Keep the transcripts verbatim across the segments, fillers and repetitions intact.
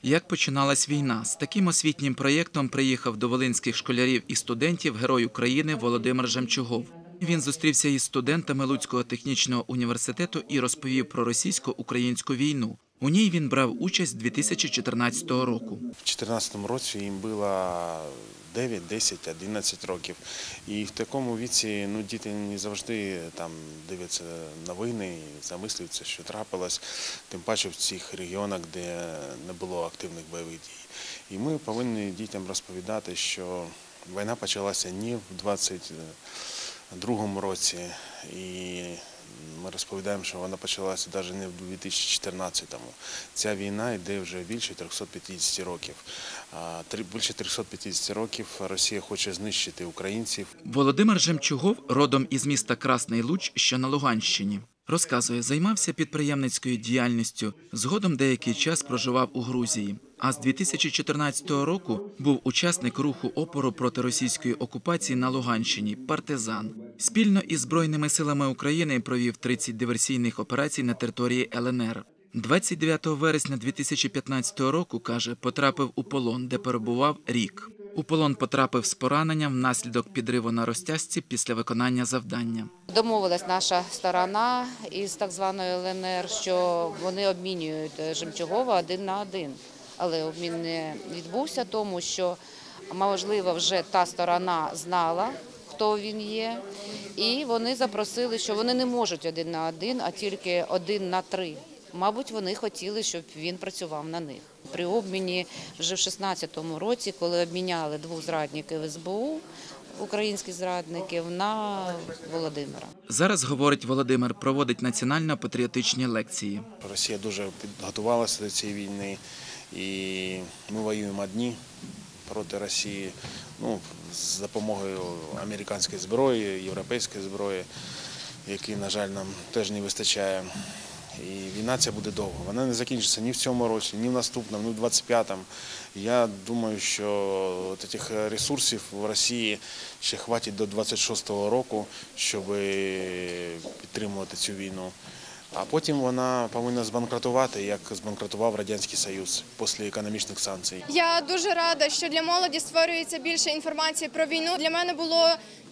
Як починалась війна? З таким освітнім проєктом приїхав до волинських школярів і студентів герой України Володимир Жемчугов. Він зустрівся із студентами Луцького технічного університету і розповів про російсько-українську війну. У ній він брав участь дві тисячі чотирнадцятого року. У дві тисячі чотирнадцятому році їм було дев'ять, десять, одинадцять років. І в такому віці ну, діти не завжди там, дивляться новини і замислюються, що трапилось, тим паче в цих регіонах, де не було активних бойових дій. І ми повинні дітям розповідати, що війна почалася не в двадцять другому році, і ми розповідаємо, що вона почалася навіть не в дві тисячі чотирнадцятому. Ця війна йде вже більше трьохсот п'ятдесят років. Більше трьохсот п'ятдесят років Росія хоче знищити українців. Володимир Жемчугов родом із міста Красний Луч, що на Луганщині. Розказує, займався підприємницькою діяльністю, згодом деякий час проживав у Грузії. А з дві тисячі чотирнадцятого року був учасник руху опору проти російської окупації на Луганщині «Партизан». Спільно із Збройними силами України провів тридцять диверсійних операцій на території Л Н Р. двадцять дев'ятого вересня дві тисячі п'ятнадцятого року, каже, потрапив у полон, де перебував рік. У полон потрапив з пораненням внаслідок підриву на розтяжці після виконання завдання. Домовилась наша сторона із так званої Л Н Р, що вони обмінюють Жемчугова один на один. Але обмін не відбувся, тому що, можливо, вже та сторона знала, хто він є, і вони запросили, що вони не можуть один на один, а тільки один на три. Мабуть, вони хотіли, щоб він працював на них. При обміні вже в шістнадцятому році, коли обміняли двох зрадників С Б У, українських зрадників, на Володимира. Зараз, говорить Володимир, проводить національно-патріотичні лекції. Росія дуже підготувалася до цієї війни, і ми воюємо одні проти Росії, ну, з допомогою американської зброї, європейської зброї, які, на жаль, нам теж не вистачає. І війна ця буде довго. Вона не закінчиться ні в цьому році, ні в наступному, ні в двадцять п'ятому. Я думаю, що цих ресурсів в Росії ще хватить до двадцять шостого року, щоб підтримувати цю війну. А потім вона повинна збанкрутувати, як збанкрутував Радянський Союз після економічних санкцій. Я дуже рада, що для молоді створюється більше інформації про війну. Для мене було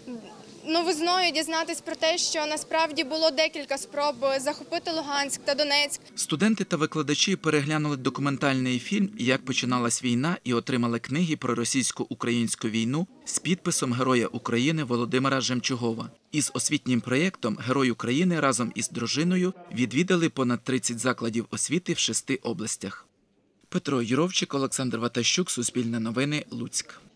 новизною дізнатись про те, що насправді було декілька спроб захопити Луганськ та Донецьк. Студенти та викладачі переглянули документальний фільм «Як починалась війна» і отримали книги про російсько-українську війну з підписом Героя України Володимира Жемчугова. Із освітнім проєктом «Герой України» разом із дружиною відвідали понад тридцять закладів освіти в шести областях. Петро Юровчик, Олександр Ватащук, Суспільне новини, Луцьк.